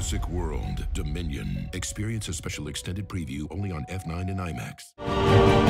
Jurassic World Dominion. Experience a special extended preview only on F9 and IMAX.